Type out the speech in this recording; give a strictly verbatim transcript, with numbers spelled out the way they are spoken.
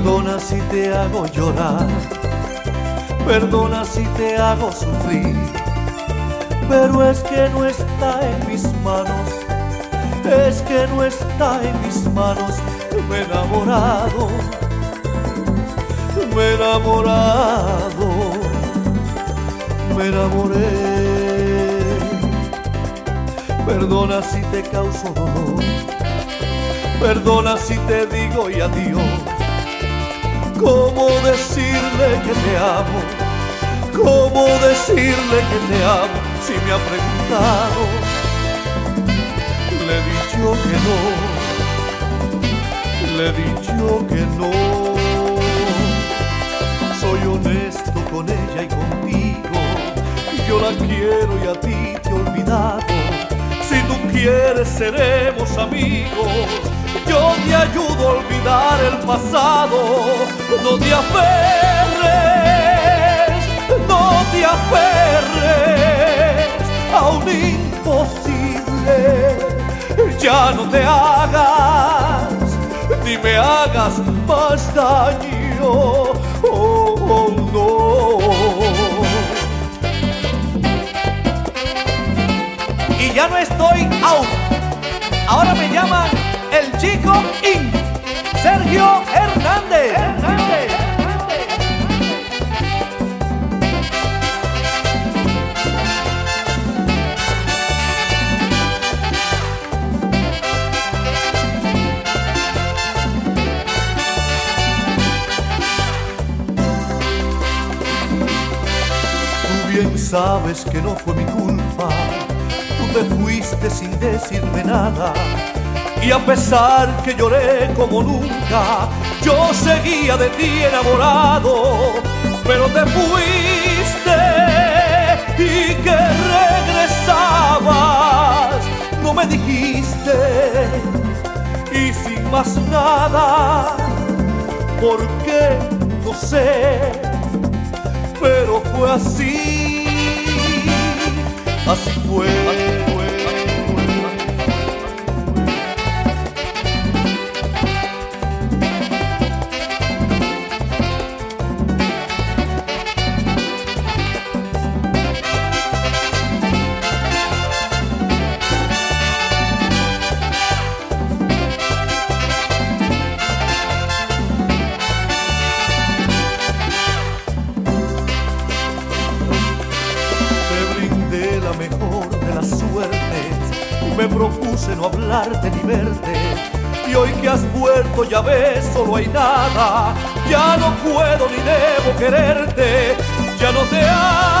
Perdona si te hago llorar, perdona si te hago sufrir, pero es que no está en mis manos, es que no está en mis manos. Me he enamorado, me he enamorado, me enamoré. Perdona si te causo dolor, perdona si te digo y adiós. ¿Cómo decirle que te amo? ¿Cómo decirle que te amo? Si me ha preguntado, le he dicho que no, le he dicho que no. Soy honesto con ella y contigo, yo la quiero y a ti te he olvidado. Si tú quieres seremos amigos, yo te ayudo a olvidar el pasado. No te aferres, no te aferres a un imposible. Ya no te hagas, ni me hagas más daño. Oh, oh, no. Y ya no estoy out. Ahora me llaman el Chico Inc. Sergio Hernández. Hernández. Tú bien sabes que no fue mi culpa. Tú te fuiste sin decirme nada. Y a pesar que lloré como nunca, yo seguía de ti enamorado. Pero te fuiste y que regresabas, no me dijiste. Y sin más nada, ¿por qué? No sé, pero fue así, así fue, así fue. Mejor de las suertes, me propuse no hablarte ni verte, y hoy que has vuelto ya ves, solo hay nada. Ya no puedo ni debo quererte, ya no te amo.